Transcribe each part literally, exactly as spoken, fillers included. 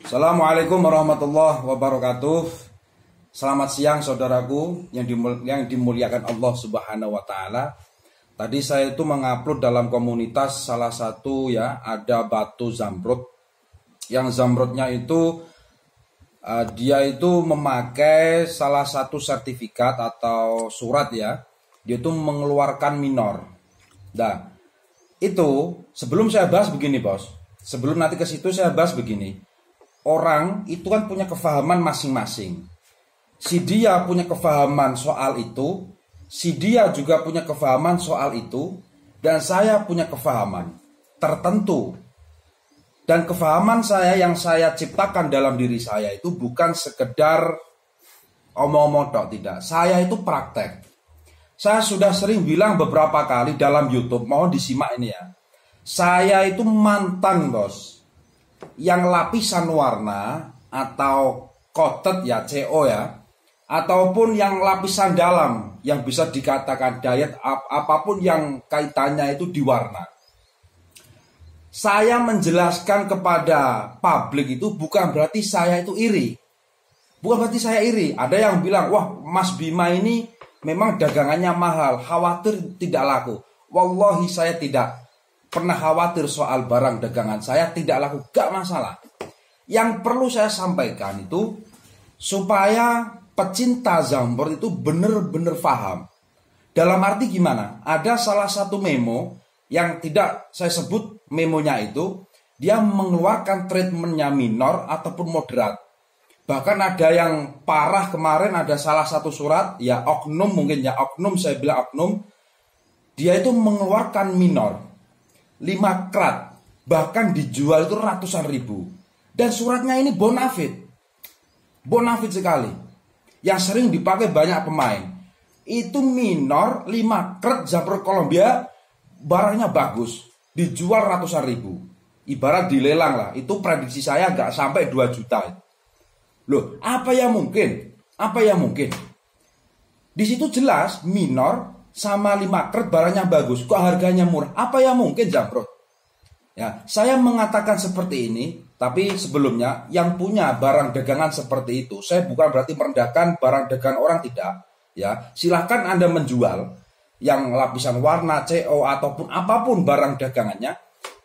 Assalamualaikum warahmatullahi wabarakatuh. Selamat siang saudaraku yang, dimul yang dimuliakan Allah Subhanahu wa taala. Tadi saya itu mengupload dalam komunitas salah satu ya, ada batu zamrud. Yang zamrudnya itu uh, dia itu memakai salah satu sertifikat atau surat ya. Dia itu mengeluarkan minor. Nah, itu sebelum saya bahas begini, Bos. Sebelum nanti ke situ saya bahas begini. Orang itu kan punya kefahaman masing-masing. Si dia punya kefahaman soal itu, si dia juga punya kefahaman soal itu, dan saya punya kefahaman tertentu. Dan kefahaman saya yang saya ciptakan dalam diri saya itu bukan sekedar omong-omong tok, tidak. Saya itu praktek. Saya sudah sering bilang beberapa kali dalam YouTube, mohon disimak ini ya. Saya itu mantan, Bos, yang lapisan warna atau coated ya, C O ya, ataupun yang lapisan dalam yang bisa dikatakan diet ap apapun yang kaitannya itu di warna. Saya menjelaskan kepada publik itu bukan berarti saya itu iri. Bukan berarti saya iri. Ada yang bilang, wah Mas Bima ini memang dagangannya mahal, khawatir tidak laku. Wallahi saya tidak pernah khawatir soal barang dagangan saya tidak laku, gak masalah. Yang perlu saya sampaikan itu supaya pecinta zamrud itu benar-benar paham. Dalam arti gimana? Ada salah satu memo yang tidak saya sebut memonya itu, dia mengeluarkan treatmentnya minor ataupun moderat. Bahkan ada yang parah kemarin, ada salah satu surat ya, oknum mungkin ya, oknum saya bilang oknum, dia itu mengeluarkan minor lima krat, bahkan dijual itu ratusan ribu. Dan suratnya ini bonafit, bonafit sekali, yang sering dipakai banyak pemain. Itu minor lima krat Zamrud Colombia, barangnya bagus, dijual ratusan ribu. Ibarat dilelang lah, itu prediksi saya gak sampai dua juta. Loh, apa yang mungkin? Apa yang mungkin? Di situ jelas minor sama lima krat barangnya bagus, kok harganya murah? Apa yang mungkin Zamrud? Ya, saya mengatakan seperti ini, tapi sebelumnya yang punya barang dagangan seperti itu, saya bukan berarti merendahkan barang dagangan orang, tidak. Ya, silahkan Anda menjual yang lapisan warna, C O ataupun apapun barang dagangannya,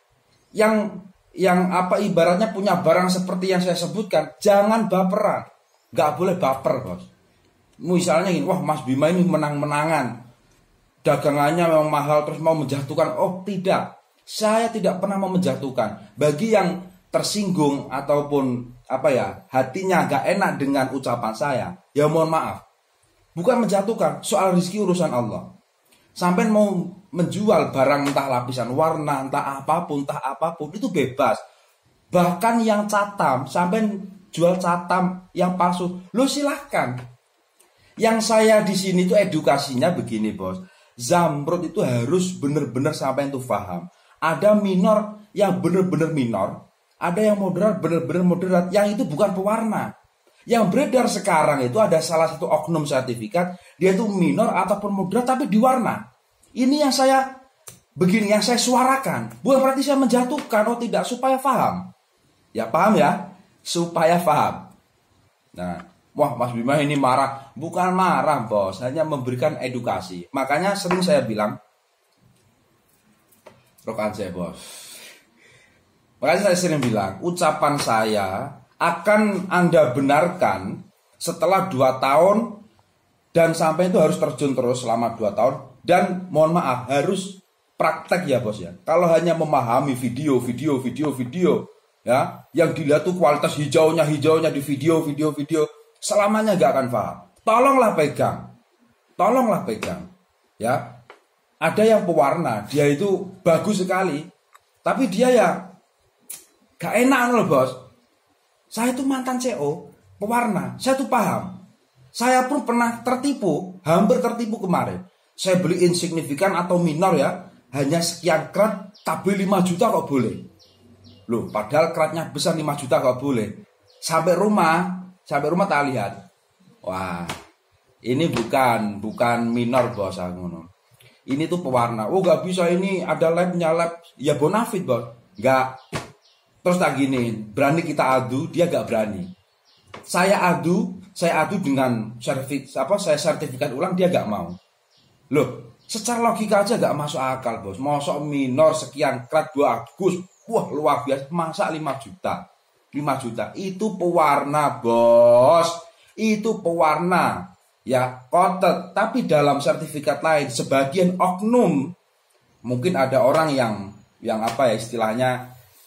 yang yang apa ibaratnya punya barang seperti yang saya sebutkan, jangan baperan, nggak boleh baper, Bos. Misalnya gini, wah Mas Bima ini menang-menangan, dagangannya memang mahal terus mau menjatuhkan. Oh tidak, saya tidak pernah mau menjatuhkan. Bagi yang tersinggung ataupun apa ya, hatinya gak enak dengan ucapan saya, ya mohon maaf, bukan menjatuhkan. Soal rezeki urusan Allah. Sampai mau menjual barang entah lapisan warna, entah apapun, entah apapun, itu bebas. Bahkan yang catam, sampai jual catam yang palsu, lo silahkan. Yang saya di sini itu edukasinya begini, Bos. Zamrud itu harus benar-benar sampai itu paham. Ada minor yang benar-benar minor, ada yang moderat benar-benar moderat, yang itu bukan pewarna. Yang beredar sekarang itu ada salah satu oknum sertifikat, dia itu minor ataupun moderat tapi di warna. Ini yang saya begini, yang saya suarakan. Bukan berarti saya menjatuhkan, oh tidak, supaya paham. Ya paham ya, supaya paham. Nah, wah Mas Bima ini marah. Bukan marah, Bos, hanya memberikan edukasi. Makanya sering saya bilang, rokan saya, Bos. Makanya saya sering bilang, ucapan saya akan Anda benarkan setelah dua tahun, dan sampai itu harus terjun terus selama dua tahun. Dan mohon maaf, harus praktek ya, Bos ya. Kalau hanya memahami video, video, video, video ya, yang dilihat tuh kualitas hijaunya, hijaunya di video, video, video, selamanya gak akan paham. Tolonglah pegang, tolonglah pegang ya. Ada yang pewarna, dia itu bagus sekali, tapi dia ya gak enak loh, Bos. Saya itu mantan C O pewarna, saya tuh paham. Saya pun pernah tertipu, hampir tertipu kemarin. Saya beli insignifikan atau minor ya, hanya sekian krat, tapi lima juta kok boleh. Loh, padahal kratnya besar, lima juta kok boleh. Sampai rumah, sampai rumah tak lihat. Wah, ini bukan bukan minor, Bos, aku. Ini tuh pewarna. Oh, gak bisa, ini ada labnya, lab. Ya bonafit, Bos. Gak. Terus tak gini, berani kita adu, dia gak berani. Saya adu, saya adu dengan sertif, apa, saya sertifikat ulang, dia gak mau. Loh, secara logika aja gak masuk akal, bos. Mosok minor sekian krat bagus, wah luar biasa, masa lima juta. lima juta, itu pewarna, bos. Itu pewarna. Ya, kotet. Tapi dalam sertifikat lain, sebagian oknum, mungkin ada orang yang, yang apa ya istilahnya,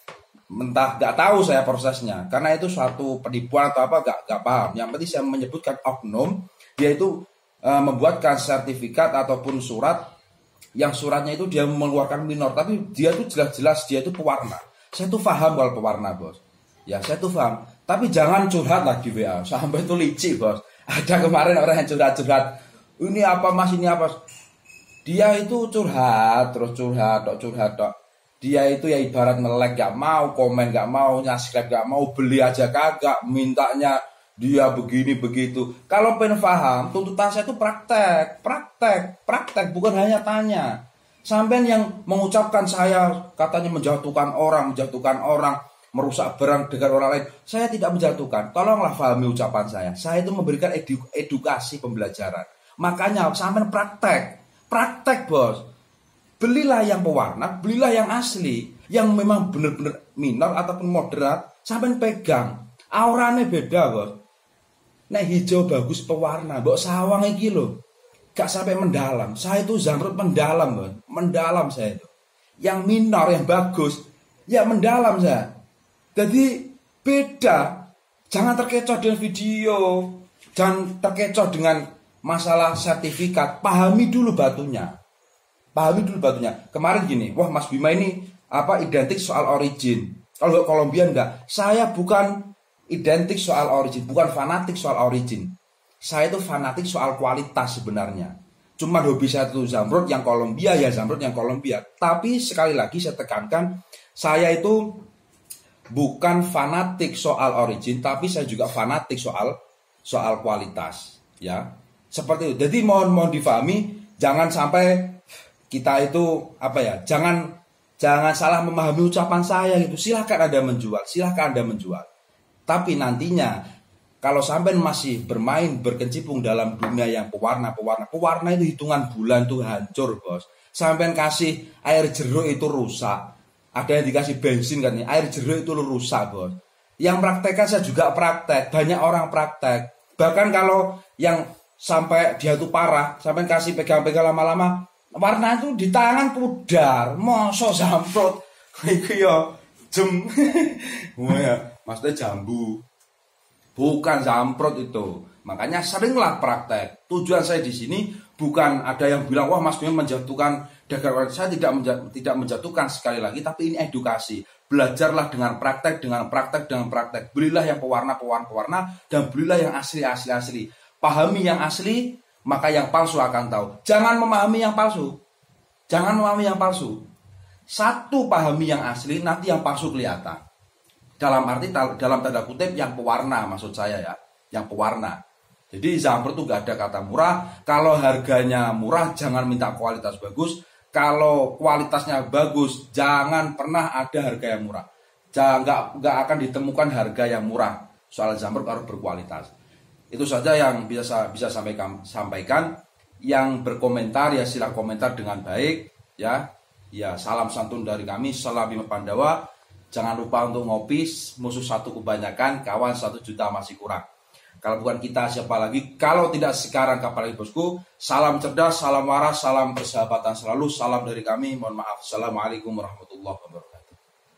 mentah gak tahu saya prosesnya, karena itu suatu penipuan atau apa gak, gak paham. Yang penting saya menyebutkan oknum, dia itu e, membuatkan sertifikat ataupun surat, yang suratnya itu dia mengeluarkan minor, tapi dia itu jelas-jelas dia itu pewarna. Saya tuh paham kalau pewarna, bos. Ya saya tuh paham, tapi jangan curhat lagi W A, sampai itu licik, bos. Ada kemarin orang yang curhat-curhat, ini apa mas, ini apa. Dia itu curhat, terus curhat, tok curhat, tok. Dia itu ya ibarat melek, gak mau komen, gak mau subscribe, gak mau beli aja kagak, mintanya dia begini begitu. Kalau pengen paham, tuntutan saya itu praktek, praktek, praktek, bukan hanya tanya. Sampai yang mengucapkan saya katanya menjatuhkan orang, menjatuhkan orang, merusak barang dengan orang lain, saya tidak menjatuhkan. Tolonglah pahami ucapan saya. Saya itu memberikan edu edukasi pembelajaran. Makanya sampai praktek, praktek, bos. Belilah yang pewarna, belilah yang asli, yang memang benar-benar minor ataupun moderat, sampai pegang. Auranya beda, bos. Nek hijau bagus pewarna, mbok sawang iki lho. Gak sampai mendalam. Saya itu zamrud mendalam, bos. Mendalam saya itu. Yang minor, yang bagus, ya mendalam saya. Jadi beda. Jangan terkecoh dengan video, jangan terkecoh dengan masalah sertifikat. Pahami dulu batunya. Pahami dulu batunya. Kemarin gini, wah Mas Bima ini apa identik soal origin. Kalau Kolombia enggak, saya bukan identik soal origin, bukan fanatik soal origin. Saya itu fanatik soal kualitas sebenarnya. Cuma hobi saya itu zamrud yang Kolombia ya zamrud yang Kolombia. Tapi sekali lagi saya tekankan, saya itu bukan fanatik soal origin, tapi saya juga fanatik soal soal kualitas, ya. Seperti itu. Jadi mohon mohon difahami, jangan sampai kita itu apa ya, jangan jangan salah memahami ucapan saya gitu. Silahkan Anda menjual, silahkan Anda menjual. Tapi nantinya kalau sampai masih bermain berkecimpung dalam dunia yang pewarna-pewarna, pewarna itu hitungan bulan tuh hancur, bos. Sampai kasih air jeruk itu rusak. Ada yang dikasih bensin kan nih, air jeruk itu rusak, bos. Yang praktekkan saya juga praktek, banyak orang praktek. Bahkan kalau yang sampai dia tuh parah, sampai kasih pegang-pegang lama-lama, warna itu di tangan pudar, mosok zamprot, itu ya jem, ya, maksudnya jambu, bukan zamprot itu. Makanya seringlah praktek. Tujuan saya di sini bukan ada yang bilang wah Mas Bima menjatuhkan dagangan. Saya tidak menjat, tidak menjatuhkan sekali lagi, tapi ini edukasi. Belajarlah dengan praktek, dengan praktek, dengan praktek. Belilah yang pewarna-pewarna-pewarna dan belilah yang asli-asli-asli. Pahami yang asli, maka yang palsu akan tahu. Jangan memahami yang palsu. Jangan memahami yang palsu. Satu pahami yang asli, nanti yang palsu kelihatan. Dalam arti, dalam tanda kutip, yang pewarna maksud saya ya. Yang pewarna. Jadi zamrud itu gak ada kata murah. Kalau harganya murah, jangan minta kualitas bagus. Kalau kualitasnya bagus, jangan pernah ada harga yang murah. Jangan, gak akan ditemukan harga yang murah. Soal zamrud harus berkualitas. Itu saja yang bisa bisa sampaikan sampaikan. Yang berkomentar ya silakan komentar dengan baik ya. Ya salam santun dari kami, salam Bima Pandawa. Jangan lupa untuk ngopi, musuh satu kebanyakan, kawan satu juta masih kurang. Kalau bukan kita siapa lagi? Kalau tidak sekarang kapan lagi, bosku? Salam cerdas, salam waras, salam persahabatan selalu, salam dari kami. Mohon maaf. Assalamualaikum warahmatullahi wabarakatuh.